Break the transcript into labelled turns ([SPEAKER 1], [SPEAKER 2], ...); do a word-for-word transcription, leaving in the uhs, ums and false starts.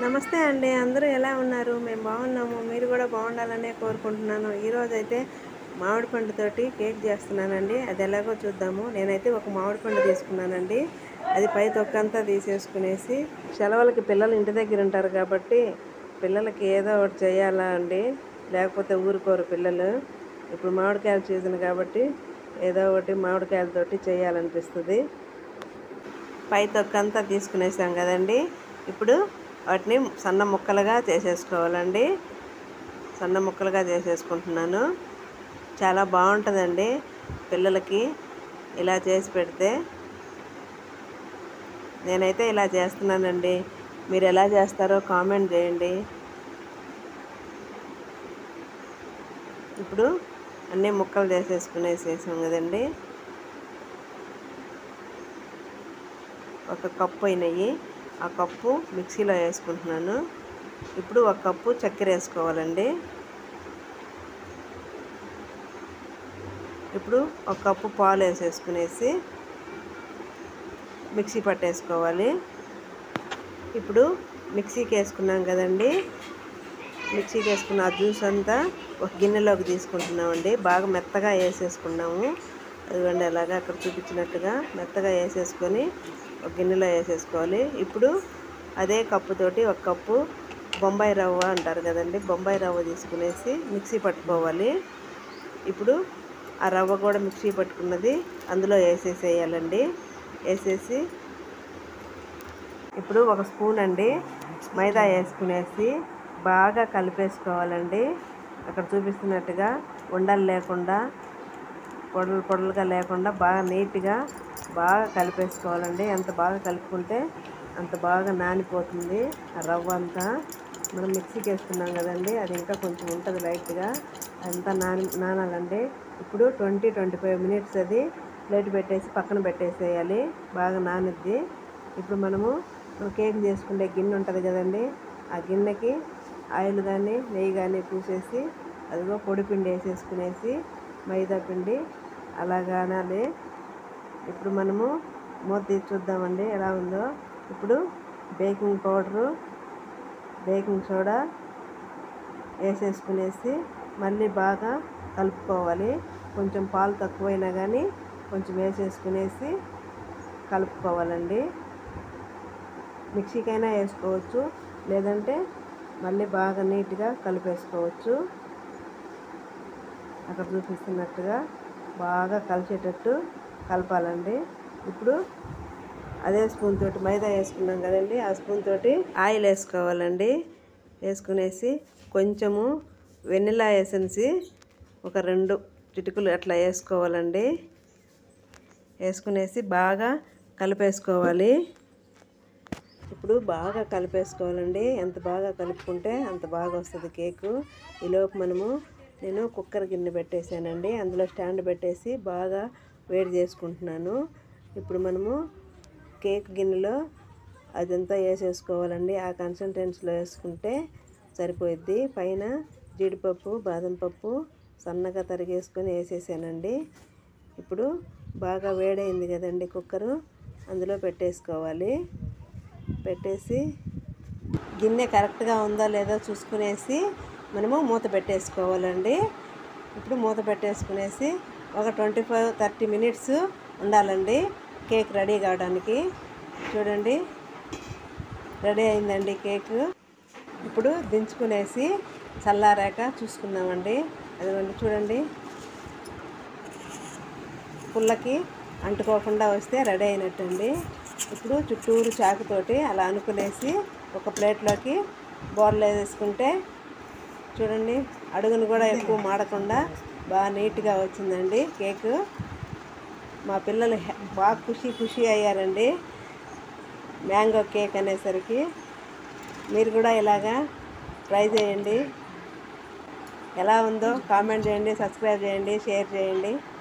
[SPEAKER 1] నమస్తే అండి. అందరూ ఎలా ఉన్నారు? మేము బాగున్నాము. మీరు కూడా బాగుండాలనే కోరుకుంటున్నాను. ఈరోజైతే మామిడి పండుతోటి కేక్ చేస్తున్నానండి. అది ఎలాగో చూద్దాము. నేనైతే ఒక మామిడి పండు తీసుకున్నానండి. అది పై తొక్కంతా తీసేసుకునేసి, సెలవులకి పిల్లలు ఇంటి దగ్గర ఉంటారు కాబట్టి పిల్లలకి ఏదో ఒకటి చేయాలా అండి, లేకపోతే ఊరుకోరు పిల్లలు. ఇప్పుడు మామిడికాయల సీజన్ కాబట్టి ఏదో ఒకటి మామిడికాయలతోటి చేయాలనిపిస్తుంది. పై తొక్కంతా తీసుకునేసాం కదండి. ఇప్పుడు వాటిని సన్న ముక్కలుగా చేసేసుకోవాలండి. సన్న ముక్కలుగా చేసేసుకుంటున్నాను. చాలా బాగుంటుందండి పిల్లలకి ఇలా చేసి పెడితే. నేనైతే ఇలా చేస్తున్నానండి. మీరు ఎలా చేస్తారో కామెంట్ చేయండి. ఇప్పుడు అన్నీ ముక్కలు చేసేసుకునేసేసాం కదండి. ఒక కప్పు అయినాయి. ఆ కప్పు మిక్సీలో వేసుకుంటున్నాను. ఇప్పుడు ఒక కప్పు చక్కెర వేసుకోవాలండి. ఇప్పుడు ఒక కప్పు పాలు వేసేసుకునేసి మిక్సీ పట్టేసుకోవాలి. ఇప్పుడు మిక్సీకి వేసుకున్నాం కదండి. మిక్సీకి వేసుకున్న ఆ జ్యూస్ అంతా ఒక గిన్నెలోకి తీసుకుంటున్నామండి. బాగా మెత్తగా వేసేసుకున్నాము. అదిగోండి అలాగా అక్కడ చూపించినట్టుగా మెత్తగా వేసేసుకొని ఒక గిన్నెలో వేసేసుకోవాలి. ఇప్పుడు అదే కప్పుతోటి ఒక కప్పు బొంబాయి రవ్వ అంటారు కదండి, బొంబాయి రవ్వ తీసుకునేసి మిక్సీ పట్టుకోవాలి. ఇప్పుడు ఆ రవ్వ కూడా మిక్సీ పట్టుకున్నది అందులో వేసేసేయాలండి. వేసేసి ఇప్పుడు ఒక స్పూన్ అండి మైదా వేసుకునేసి బాగా కలిపేసుకోవాలండి. అక్కడ చూపిస్తున్నట్టుగా ఉండలు లేకుండా, పొడలు పొడలుగా లేకుండా బాగా నీట్గా బాగా కలిపేసుకోవాలండి. ఎంత బాగా కలుపుకుంటే అంత బాగా నానిపోతుంది ఆ రవ్వ అంతా. మనం మిక్సీకి వేసుకున్నాం కదండి, అది ఇంకా కొంచెం ఉంటుంది లైట్గా, అంతా నాని నానాలండి. ఇప్పుడు ట్వంటీ ట్వంటీ ఫైవ్ మినిట్స్ అది ప్లేట్ పెట్టేసి పక్కన పెట్టేసేయాలి. బాగా నానిద్ది. ఇప్పుడు మనము కేక్ చేసుకునే గిన్నె ఉంటుంది కదండి, ఆ గిన్నెకి ఆయిల్ కానీ నెయ్యి కానీ పూసేసి అదిగో పొడి పిండి వేసేసుకునేసి మైదా పిండి అలాగా అనాలి. ఇప్పుడు మనము మూత తీసి చూద్దామండి ఎలా ఉందో. ఇప్పుడు బేకింగ్ పౌడరు, బేకింగ్ సోడా వేసేసుకునేసి మళ్ళీ బాగా కలుపుకోవాలి. కొంచెం పాలు తక్కువైనా కానీ కొంచెం వేసేసుకునేసి కలుపుకోవాలండి. మిక్సీకైనా వేసుకోవచ్చు, లేదంటే మళ్ళీ బాగా నీట్గా కలిపేసుకోవచ్చు. అక్కడ చూపిస్తున్నట్టుగా బాగా కలిసేటట్టు కలపాలండి. ఇప్పుడు అదే స్పూన్ తోటి మైదా వేసుకున్నాం కదండి, ఆ స్పూన్ తోటి ఆయిల్ వేసుకోవాలండి. వేసుకునేసి కొంచెము వెనిలా ఎసెన్స్ ఒక రెండు చిటికలు అట్లా వేసుకోవాలండి. వేసుకునేసి బాగా కలిపేసుకోవాలి. ఇప్పుడు బాగా కలిపేసుకోవాలండి. ఎంత బాగా కలుపుకుంటే అంత బాగా వస్తుంది కేకు. ఈలోపు మనము నేను కుక్కర్ గిన్నె పెట్టేసానండి. అందులో స్టాండ్ పెట్టేసి బాగా వేడి చేసుకుంటున్నాను. ఇప్పుడు మనము కేక్ గిన్నెలో అదంతా వేసేసుకోవాలండి. ఆ కన్సిస్టెన్సీలో వేసుకుంటే సరిపోయిద్ది. పైన జీడిపప్పు, బాదం పప్పు సన్నగా తరిగేసుకొని వేసేసానండి. ఇప్పుడు బాగా వేడైంది కదండి కుక్కరు, అందులో పెట్టేసుకోవాలి. పెట్టేసి గిన్నె కరెక్ట్గా ఉందో లేదో చూసుకునేసి మనము మూత పెట్టేసుకోవాలండి. ఇప్పుడు మూత పెట్టేసుకునేసి ఒక ట్వంటీ ఫైవ్ థర్టీ మినిట్స్ ఉండాలండి కేక్ రెడీ కావడానికి. చూడండి రెడీ అయిందండి కేకు. ఇప్పుడు దించుకునేసి చల్లారాక చూసుకుందామండి. అదిగోండి చూడండి, పుల్లకి అంటుకోకుండా వస్తే రెడీ అయినట్టండి. ఇప్పుడు చుట్టూరు చాకుతోటి అలా అనుకునేసి ఒక ప్లేట్లోకి బోర్లో వేసుకుంటే చూడండి అడుగును కూడా ఎక్కువ మాడకుండా బాగా నీట్గా వచ్చిందండి కేకు. మా పిల్లలు బాగా ఖుషి ఖుషి అయ్యారండి మ్యాంగో కేక్ అనేసరికి. మీరు కూడా ఇలాగా ట్రై చేయండి. ఎలా ఉందో కామెంట్ చేయండి, సబ్స్క్రైబ్ చేయండి, షేర్ చేయండి.